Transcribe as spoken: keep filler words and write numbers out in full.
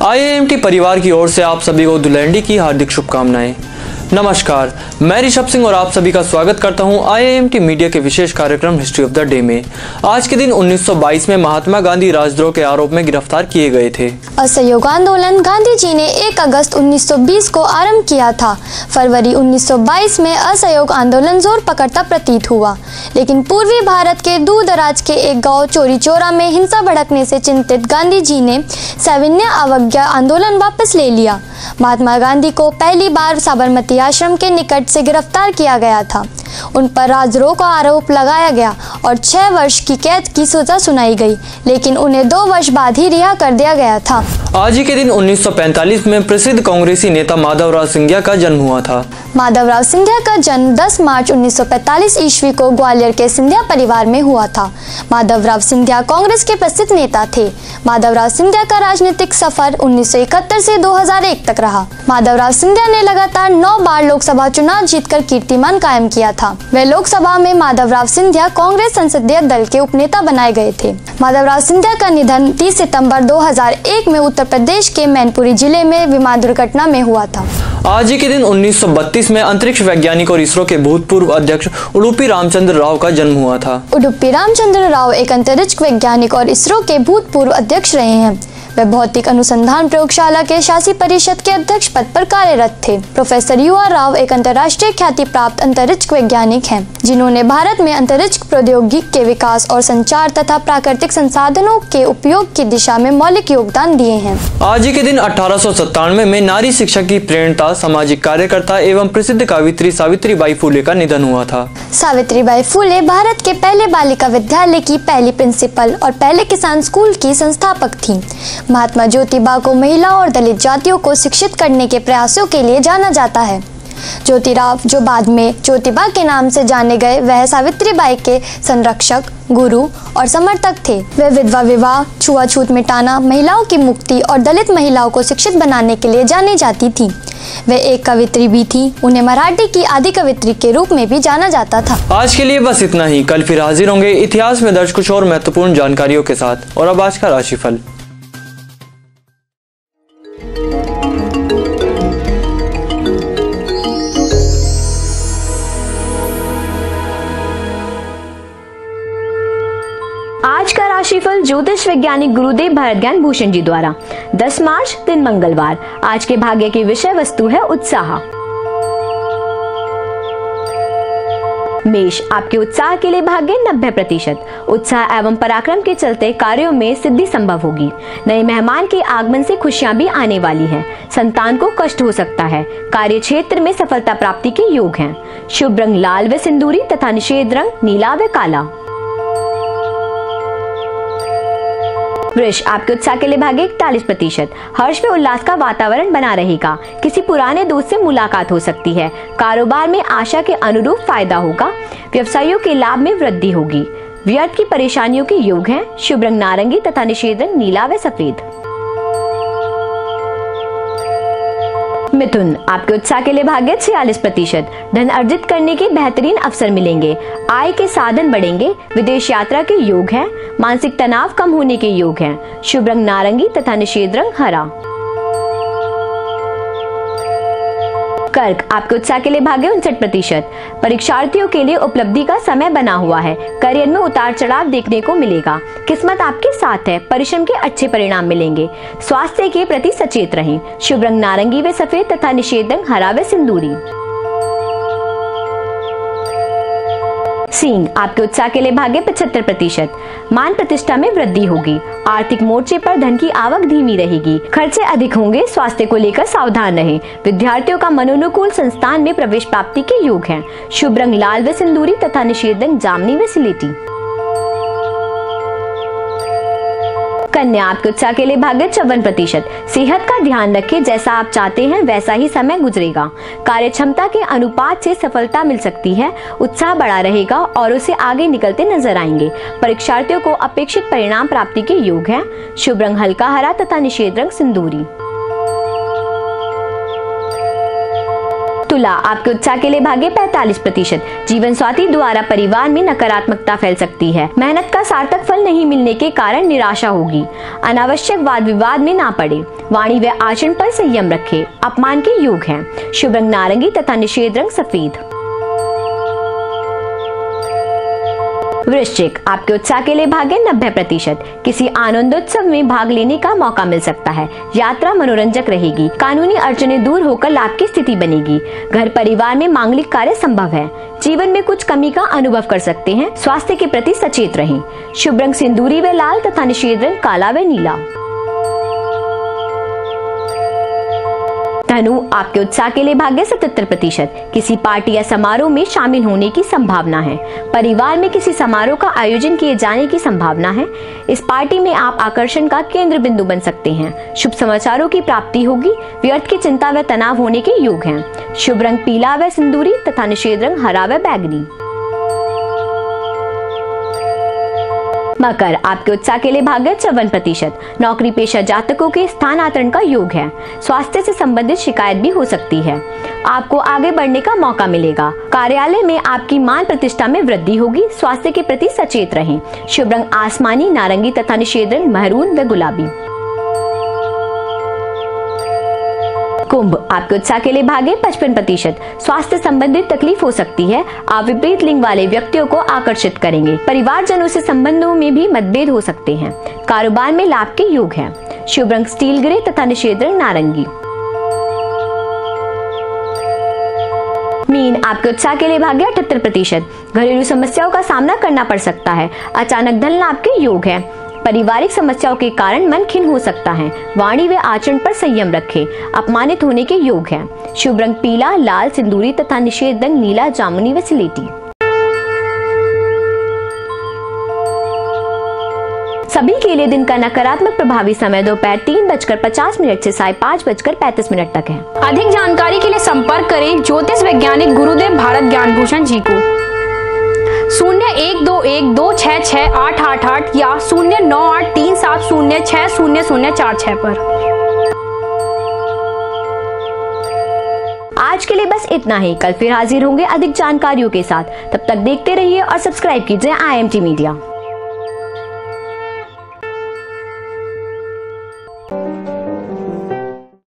IIMT परिवार की ओर से आप सभी को धुलंडी की हार्दिक शुभकामनाएं। नमस्कार, मैं ऋषभ सिंह और आप सभी का स्वागत करता हूं आईआईएमटी मीडिया के विशेष कार्यक्रम हिस्ट्री ऑफ द डे में। आज के दिन उन्नीस सौ बाईस में महात्मा गांधी राजद्रोह के आरोप में गिरफ्तार किए गए थे। असहयोग आंदोलन गांधी जी ने एक अगस्त उन्नीस सौ बीस को आरंभ किया था। फरवरी उन्नीस सौ बाईस में असहयोग आंदोलन जोर पकड़ता प्रतीत हुआ, लेकिन पूर्वी भारत के दूर दराज के एक गाँव चोरी चौरा में हिंसा भड़कने से चिंतित गांधी जी ने सविनय अवज्ञा आंदोलन वापस ले लिया। महात्मा गांधी को पहली बार साबरमती आश्रम के निकट से गिरफ्तार किया गया था। उन पर राजद्रोह का आरोप लगाया गया और छह वर्ष की कैद की सजा सुनाई गई, लेकिन उन्हें दो वर्ष बाद ही रिहा कर दिया गया था। आज ही के दिन उन्नीस सौ पैंतालीस में प्रसिद्ध कांग्रेसी नेता माधवराव सिंधिया का जन्म हुआ था। माधवराव सिंधिया का जन्म दस मार्च उन्नीस सौ पैंतालीस ईस्वी को ग्वालियर के सिंधिया परिवार में हुआ था। माधवराव सिंधिया कांग्रेस के प्रसिद्ध नेता थे। माधवराव सिंधिया का राजनीतिक सफर उन्नीस सौ इकहत्तर से दो हज़ार एक तक रहा। माधवराव सिंधिया ने लगातार नौ बार लोकसभा चुनाव जीतकर कीर्तिमान कायम किया था। वे लोकसभा में माधवराव सिंधिया कांग्रेस संसदीय दल के उपनेता बनाए गए थे। माधवराव सिंधिया का निधन तीस सितंबर दो हज़ार एक में उत्तर प्रदेश के मैनपुरी जिले में विमान दुर्घटना में हुआ था। आज ही के दिन उन्नीस सौ बत्तीस में अंतरिक्ष वैज्ञानिक और इसरो के भूतपूर्व अध्यक्ष उडुपी रामचंद्र राव का जन्म हुआ था। उडुपी रामचंद्र राव एक अंतरिक्ष वैज्ञानिक और इसरो के भूतपूर्व अध्यक्ष रहे हैं। वे भौतिक अनुसंधान प्रयोगशाला के शासी परिषद के अध्यक्ष पद पर कार्यरत थे। प्रोफेसर यू आर राव एक अंतर्राष्ट्रीय ख्याति प्राप्त अंतरिक्ष वैज्ञानिक हैं, जिन्होंने भारत में अंतरिक्ष प्रौद्योगिकी के विकास और संचार तथा प्राकृतिक संसाधनों के उपयोग की दिशा में मौलिक योगदान दिए हैं। आज ही के दिन अठारह सौ सत्तानवे में नारी शिक्षा की प्रेरणा, सामाजिक कार्यकर्ता एवं प्रसिद्ध कवित्री सावित्रीबाई फुले का निधन हुआ था। सावित्रीबाई फुले भारत के पहले बालिका विद्यालय की पहली प्रिंसिपल और पहले किसान स्कूल की संस्थापक थीं। महात्मा ज्योतिबा को महिला और दलित जातियों को शिक्षित करने के प्रयासों के लिए जाना जाता है। ज्योतिराव, जो बाद में ज्योतिबा के नाम से जाने गए, वह सावित्रीबाई के संरक्षक, गुरु और समर्थक थे। वे विधवा विवाह, छुआछूत मिटाना, महिलाओं की मुक्ति और दलित महिलाओं को शिक्षित बनाने के लिए जानी जाती थी। वे एक कवित्री भी थी। उन्हें मराठी की आदि कवित्री के रूप में भी जाना जाता था। आज के लिए बस इतना ही। कल फिर हाजिर होंगे इतिहास में दर्ज कुछ और महत्वपूर्ण जानकारियों के साथ। और अब आज का राशिफल। आज का राशिफल ज्योतिष वैज्ञानिक गुरुदेव भरत ज्ञान भूषण जी द्वारा। दस मार्च दिन मंगलवार। आज के भाग्य की विषय वस्तु है उत्साह। मेष, आपके उत्साह के लिए भाग्य नब्बे प्रतिशत। उत्साह एवं पराक्रम के चलते कार्यों में सिद्धि संभव होगी। नए मेहमान के आगमन से खुशियां भी आने वाली हैं। संतान को कष्ट हो सकता है। कार्य क्षेत्र में सफलता प्राप्ति के योग हैं। शुभ रंग लाल व सिंदूरी तथा निषेध रंग नीला व काला। वृष, आपके उत्साह के लिए भाग्य इकतालीस प्रतिशत। हर्ष व उल्लास का वातावरण बना रहेगा। किसी पुराने दोस्त से मुलाकात हो सकती है। कारोबार में आशा के अनुरूप फायदा होगा। व्यवसायियों के लाभ में वृद्धि होगी। व्यर्थ की परेशानियों के योग हैं। शुभ रंग नारंगी तथा निषेध रंग नीला व सफेद। मिथुन, आपके उत्साह के लिए भाग्य छियालीस प्रतिशत। धन अर्जित करने के बेहतरीन अवसर मिलेंगे। आय के साधन बढ़ेंगे। विदेश यात्रा के योग हैं। मानसिक तनाव कम होने के योग हैं। शुभ रंग नारंगी तथा निषेध रंग हरा। कर्क, आपके उत्साह के लिए भाग्य उनसठ प्रतिशत। परीक्षार्थियों के लिए उपलब्धि का समय बना हुआ है। करियर में उतार चढ़ाव देखने को मिलेगा। किस्मत आपके साथ है। परिश्रम के अच्छे परिणाम मिलेंगे। स्वास्थ्य के प्रति सचेत रहें। शुभ रंग नारंगी व सफेद तथा निषेध रंग हरा व सिंदूरी। सिंह, आपके उत्साह के लिए भाग्य पचहत्तर प्रतिशत। मान प्रतिष्ठा में वृद्धि होगी। आर्थिक मोर्चे पर धन की आवक धीमी रहेगी। खर्चे अधिक होंगे। स्वास्थ्य को लेकर सावधान रहें। विद्यार्थियों का मनोनुकूल संस्थान में प्रवेश प्राप्ति के योग हैं। शुभ रंग लाल व सिंदूरी तथा निषेध रंग जामनी व सिलेटी। कन्या, आपके उत्साह के लिए भाग्य चौवन प्रतिशत। सेहत का ध्यान रखें। जैसा आप चाहते हैं वैसा ही समय गुजरेगा। कार्य क्षमता के अनुपात से सफलता मिल सकती है। उत्साह बढ़ा रहेगा और उसे आगे निकलते नजर आएंगे। परीक्षार्थियों को अपेक्षित परिणाम प्राप्ति के योग हैं। शुभ रंग हल्का हरा तथा निषेध रंग सिंदूरी। तुला, आपके उत्साह के लिए भाग्य पैंतालीस प्रतिशत। जीवन साथी द्वारा परिवार में नकारात्मकता फैल सकती है। मेहनत का सार्थक फल नहीं मिलने के कारण निराशा होगी। अनावश्यक वाद विवाद में ना पड़े। वाणी व आचरण पर संयम रखें। अपमान के योग हैं। शुभ रंग नारंगी तथा निषेध रंग सफेद। वृश्चिक, आपके उत्साह के लिए भाग्य नब्बे प्रतिशत। किसी आनंदोत्सव में भाग लेने का मौका मिल सकता है। यात्रा मनोरंजक रहेगी। कानूनी अड़चनें दूर होकर लाभ की स्थिति बनेगी। घर परिवार में मांगलिक कार्य संभव है। जीवन में कुछ कमी का अनुभव कर सकते हैं। स्वास्थ्य के प्रति सचेत रहें। शुभ रंग सिंदूरी व लाल तथा निषेध रंग काला व नीला। धनु, आपके उत्साह के लिए भाग्य सतहत्तर प्रतिशत। किसी पार्टी या समारोह में शामिल होने की संभावना है। परिवार में किसी समारोह का आयोजन किए जाने की संभावना है। इस पार्टी में आप आकर्षण का केंद्र बिंदु बन सकते हैं। शुभ समाचारों की प्राप्ति होगी। व्यर्थ की चिंता व तनाव होने के योग हैं। शुभ रंग पीला व सिंदूरी तथा निषेध रंग हरा व बैगनी। मकर, आपके उत्साह के लिए भाग्य चौवन प्रतिशत। नौकरी पेशा जातकों के स्थानांतरण का योग है। स्वास्थ्य से संबंधित शिकायत भी हो सकती है। आपको आगे बढ़ने का मौका मिलेगा। कार्यालय में आपकी मान प्रतिष्ठा में वृद्धि होगी। स्वास्थ्य के प्रति सचेत रहें। शुभ रंग आसमानी, नारंगी तथा निषेध रंग महरून व गुलाबी। कुंभ, आपके उत्साह के लिए भाग्य पचपन प्रतिशत। स्वास्थ्य संबंधित तकलीफ हो सकती है। आप विपरीत लिंग वाले व्यक्तियों को आकर्षित करेंगे। परिवारजनों से संबंधों में भी मतभेद हो सकते हैं। कारोबार में लाभ के योग हैं। शुभ रंग स्टील ग्रे तथा निषेध रंग नारंगी। मीन, आपके उत्साह के लिए भाग्य अठहत्तर प्रतिशत। घरेलू समस्याओं का सामना करना पड़ सकता है। अचानक धन लाभ के योग है। पारिवारिक समस्याओं के कारण मन खिन्न हो सकता है। वाणी व आचरण पर संयम रखें। अपमानित होने के योग हैं। शुभ रंग पीला, लाल, सिंदूरी तथा निषेध रंग नीला, जामुनी व सिलेटी। सभी के लिए दिन का नकारात्मक प्रभावी समय दोपहर तीन बजकर पचास मिनट से साय पाँच बजकर पैंतीस मिनट तक है। अधिक जानकारी के लिए संपर्क करें ज्योतिष वैज्ञानिक गुरुदेव भारत ज्ञान भूषण जी को शून्य एक दो एक दो छह छह आठ आठ आठ या शून्य नौ आठ तीन सात शून्य छह शून्य शून्य चार छह पर। आज के लिए बस इतना ही। कल फिर हाजिर होंगे अधिक जानकारियों के साथ। तब तक देखते रहिए और सब्सक्राइब कीजिए आई एम टी मीडिया।